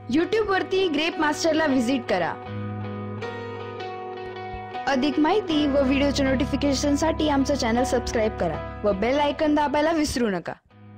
YouTube वरती grep मास्टरला visit करा। अधिक माहिती व व्हिडिओचे नोटिफिकेशनसाठी आमचं चॅनल सबस्क्राइब करा व बेल आयकॉन दाबायला विसरू नका।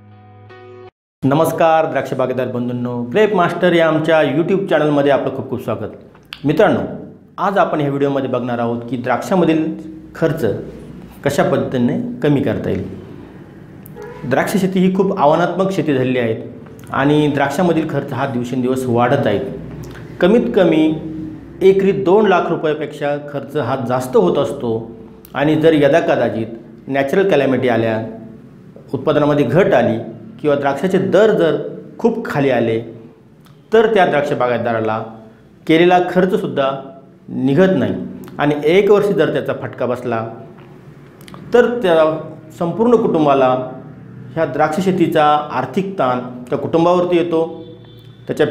नमस्कार द्राक्ष बागेदार बंधूंनो, ग्रेप मास्टर या आमच्या YouTube चॅनलमध्ये आपलं खूप खूप स्वागत। मित्रांनो, आज आपण ह्या व्हिडिओमध्ये बघणार आहोत की द्राक्षामधील खर्च कशा पद्धतीने कमी करता येईल। द्राक्ष शेती ही खूप आव्हानात्मक शेती झालेली आहे आणि द्राक्षामधील खर्च हा दिवसेंदिवस वाढत आहे। कमीत कमी एकरी 2 लाख रुपयापेक्षा खर्च हा जास्त होत असतो आणि जर यदाकदाचित नॅचरल कॅलॅमिटी आल्या, उत्पादनामध्ये घट आली किंवा द्राक्षाचे दर जर खूप खाली आले तर त्या द्राक्ष बागायतदाराला केलेला खर्चसुद्धा निघत नाही आणि 1 वर्ष जर त्याचा फटका बसला तर त्या संपूर्ण कुटुंबाला ह्या द्राक्ष शेतीचा आर्थिक ताण त्या कुटुंबावरती येतो, त्याच्या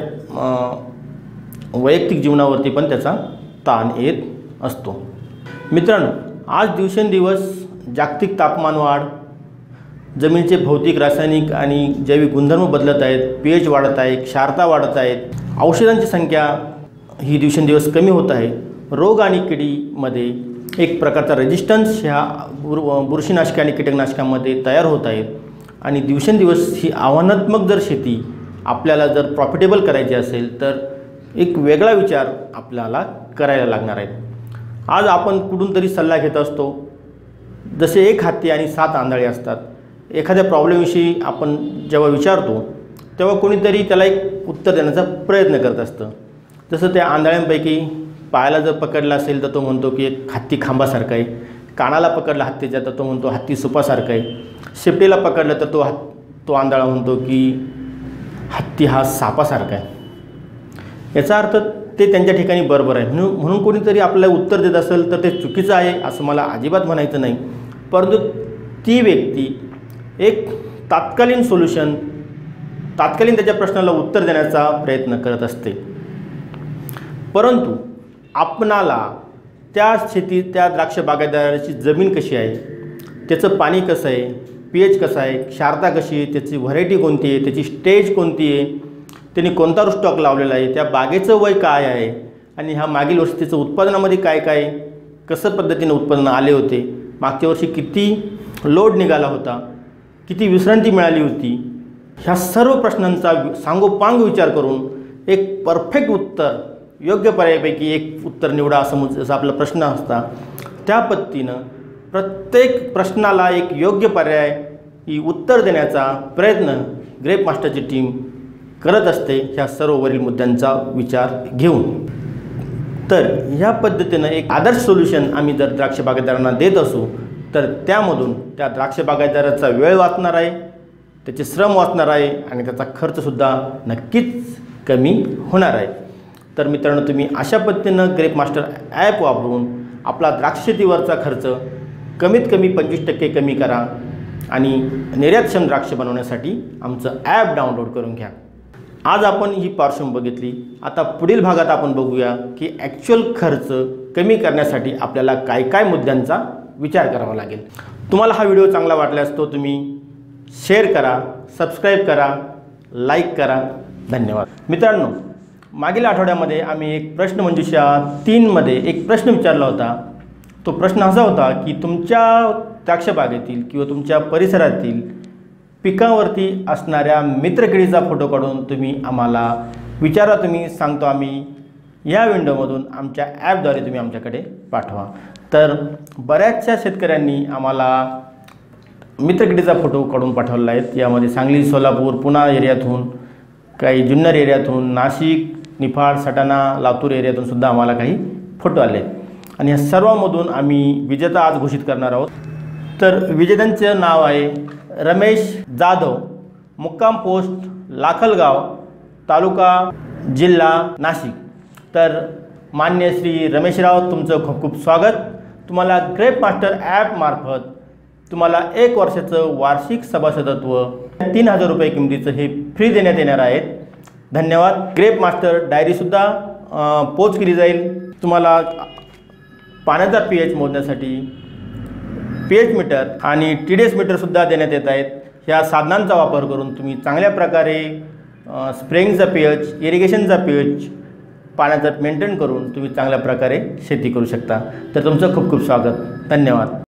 वैयक्तिक जीवनावरती पण त्याचा ताण येत असतो। मित्रांनो, आज दिवसेंदिवस जागतिक तापमान वाढ, जमिनीचे भौतिक, रासायनिक आणि जैविक गुणधर्म बदलत आहेत, pH वाढत आहे, क्षारता वाढत आहेत, औषधांची संख्या ही दिवसेंदिवस कमी होत आहे, रोग आणि किडीमध्ये एक प्रकारचा रेजिस्टन्स ह्या बुरशीनाशके आणि कीटकनाशकांमध्ये तयार होत आहे आणि दिवसेंदिवस ही आव्हानात्मक जर शेती आपल्याला जर प्रॉफिटेबल करायची असेल तर एक वेगळा विचार आपल्याला करायला लागणार आहे। आज आपण कुठून तरी सल्ला घेत असतो, जसे 1 हत्ती आणि 7 आंधळे असतात। एखाद्या प्रॉब्लेमविषयी आपण जेव्हा विचारतो तेव्हा कोणीतरी त्याला एक उत्तर देण्याचा प्रयत्न करत असतं। जसं त्या आंधळ्यांपैकी पायाला जर पकडला असेल तर तो म्हणतो की एक हत्ती खांबासारखा आहे, कानाला पकडला हत्तीच्या तर तो म्हणतो हत्ती सुपासारखा आहे, शेपटीला पकडलं तर तो आंधळा म्हणतो की हत्ती हा सापासारखा आहे। याचा अर्थ ते त्यांच्या ठिकाणी बरोबर आहे म्हणून कोणीतरी आपल्याला उत्तर देत असेल तर ते चुकीचं आहे असं मला अजिबात म्हणायचं नाही, परंतु ती व्यक्ती एक तात्कालीन त्याच्या प्रश्नाला उत्तर देण्याचा प्रयत्न करत असते। परंतु आपणाला त्या द्राक्ष बागायतदाराची जमीन कशी आहे, त्याचं पाणी कसं आहे, pH कसं आहे, क्षारता कशी आहे, त्याची व्हरायटी कोणती आहे, त्याची स्टेज कोणती आहे, त्यांनी कोणता रूस्टॉक लावलेला आहे, त्या बागेचं वय काय आहे आणि ह्या मागील वर्षी त्याचं उत्पादनामध्ये काय कसं पद्धतीने उत्पन्न आले होते, मागच्या वर्षी किती लोड निघाला होता, किती विश्रांती मिळाली होती, ह्या सर्व प्रश्नांचा सांगोपांग विचार करून एक परफेक्ट उत्तर, योग्य पर्यायापैकी एक उत्तर निवडा असं जसं आपला प्रश्न असता, त्या पद्धतीनं प्रत्येक प्रश्नाला एक योग्य पर्याय ही उत्तर देण्याचा प्रयत्न ग्रेप मास्टरची टीम करत असते, ह्या सर्व वरील मुद्द्यांचा विचार घेऊन। तर ह्या पद्धतीनं एक आदर्श सोल्युशन आम्ही जर द्राक्ष बागायतदारांना देत असू तर त्यामधून त्या द्राक्ष बागायतदाराचा वेळ वाचणार आहे, त्याचे श्रम वाचणार आहे आणि त्याचा खर्चसुद्धा नक्कीच कमी होणार आहे। तर मित्रांनो, तुम्ही अशा पद्धतीनं ग्रेप मास्टर ॲप वापरून आपला द्राक्ष शेतीवरचा खर्च कमीत कमी 25% कमी करा आणि निर्यातक्षम द्राक्ष बनवण्यासाठी आमचं ॲप डाउनलोड करून घ्या। आज आपण ही पार्श्वभूमी बघितली, आता पुढील भागात आपण बघूया की ॲक्च्युअल खर्च कमी करण्यासाठी आपल्याला काय मुद्द्यांचा विचार करावा लागेल। तुम्हाला हा व्हिडिओ चांगला वाटल्यास तो तुम्ही शेअर करा, सबस्क्राईब करा, लाईक करा। धन्यवाद। मित्रांनो, मागील आठवड्यामध्ये आम्ही एक प्रश्नमंजुषा 3 मध्ये एक प्रश्न विचारला होता। तो प्रश्न असा होता की तुमच्या द्राक्ष बागेतील किंवा तुमच्या परिसरातील पिकांवरती असणाऱ्या मित्रकिडीचा फोटो काढून तुम्ही आम्हाला विचारा, तुम्ही सांगतो आम्ही या विंडोमधून आमच्या ॲपद्वारे तुम्ही आमच्याकडे पाठवा। तर बऱ्याचशा शेतकऱ्यांनी आम्हाला मित्रकिडीचा फोटो काढून पाठवला आहे। यामध्ये सांगली, सोलापूर, पुणा एरियातून, काही जुन्नर एरियातून, नाशिक, निफाड, सटाणा, लातूर एरियातून सुद्धा आम्हाला काही फोटो आले आणि या सर्वांमधून आम्ही विजेता आज घोषित करणार आहोत। तर विजेत्यांचं नाव आहे रमेश जाधव, मुक्काम पोस्ट लाखलगाव, तालुका जिल्हा नाशिक। तर मान्य श्री रमेशराव, तुमचं खूप खूप स्वागत। तुम्हाला ग्रेप मास्टर ॲपमार्फत तुम्हाला 1 वर्षाचं वार्षिक सभासदत्व 3000 रुपये किमतीचं हे फ्री देण्यात येणार आहे। धन्यवाद। ग्रेप मास्टर डायरीसुद्धा पोच केली जाईल। तुम्हाला पाण्याचा pH मोजण्यासाठी pH मीटर आणि TDS मीटरसुद्धा देण्यात येत आहेत। ह्या साधनांचा वापर करून तुम्ही चांगल्या प्रकारे स्प्रेइंगचा pH, इरिगेशनचा pH, पाण्याचं मेंटेन करून तुम्ही चांगल्या प्रकारे शेती करू शकता. तर तुमचं खूप खूप स्वागत. धन्यवाद.